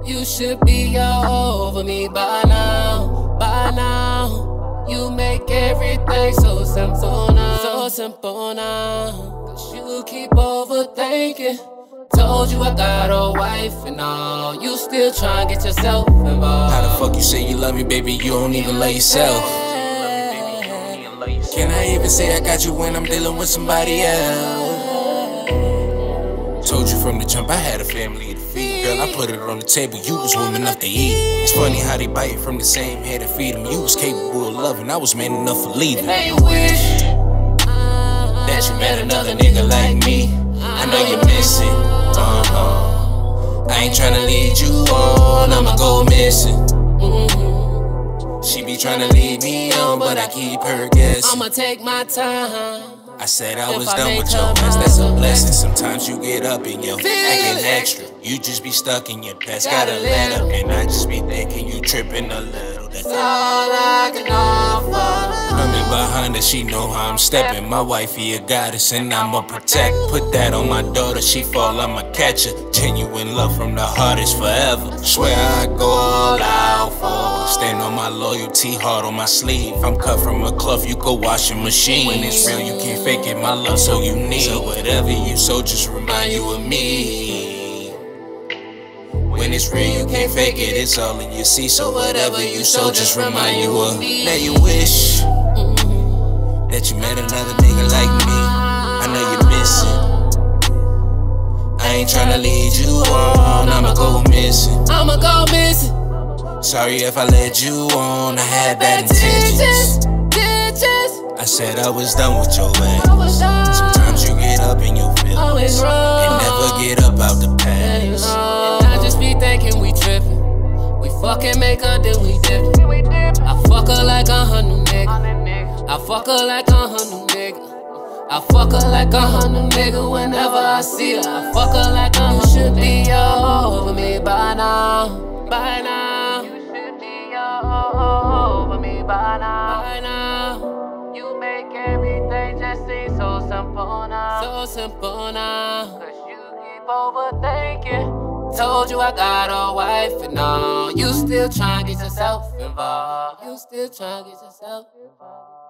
You should be all over me by now, by now. You make everything so simple now, so simple now. Cause you keep overthinking. Told you I got a wife and all, you still tryna get yourself involved. How the fuck you say you love me, baby, you don't even love yourself? Can I even say I got you when I'm dealing with somebody else? Told you from the jump I had a family to feed. Girl, I put it on the table, you was woman enough to eat. It's funny how they bite from the same head to feed them. You was capable of loving, I was man enough for leaving. Now you wish that you met another nigga like me. I know you miss it. I ain't tryna lead you on, I'ma go missing. She be tryna lead me on, but I keep her guessing. I'ma take my time. I said I was done with your mess, that's a blessing. Sometimes you get up in your acting extra. You just be stuck in your past, gotta let up. And I just be thinking you tripping a little. That's all I can offer. Coming behind her, she know how I'm stepping. My wifey a goddess and I'ma protect. Put that on my daughter, she fall, I'ma catch her. Genuine love from the heart is forever. Swear I go all out for her. Stand on my loyalty, heart on my sleeve. I'm cut from a cloth, you go wash your machine. When it's real, you can't fake it, my love so unique. So whatever you sow, just remind you of me. When it's real, you can't fake it, it's all in your see. So whatever you sow, just remind you of me. Now you wish that you met another nigga like me. I know you miss it. I ain't tryna lead you on, I'ma go missing. I'ma go missing. Sorry if I led you on, I had bad intentions. I said I was done with your ass. Sometimes you get up in your feelings and never get up out the past. And I just be thinking we trippin'. We fucking make her, then we dip. I fuck her like a new nigga. I fuck her like a new nigga. I fuck her like a new nigga whenever I see her. I fuck her like a new nigga. You should be all over me by now, by now. You should be all over me by now, by now. You make everything just seem so simple now, so simple now. Cause you keep overthinking. Told you I got a wife and all, you still tryna get yourself involved. You still tryna get yourself involved.